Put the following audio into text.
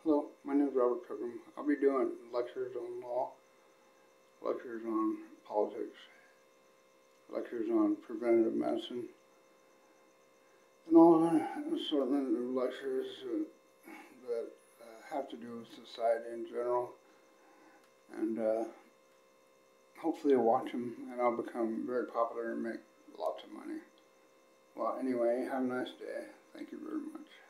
Hello, my name is Robert Pilgrim. I'll be doing lectures on law, lectures on politics, lectures on preventative medicine, and all an assortment of lectures that have to do with society in general. And hopefully I'll watch them and I'll become very popular and make lots of money. Well, anyway, have a nice day. Thank you very much.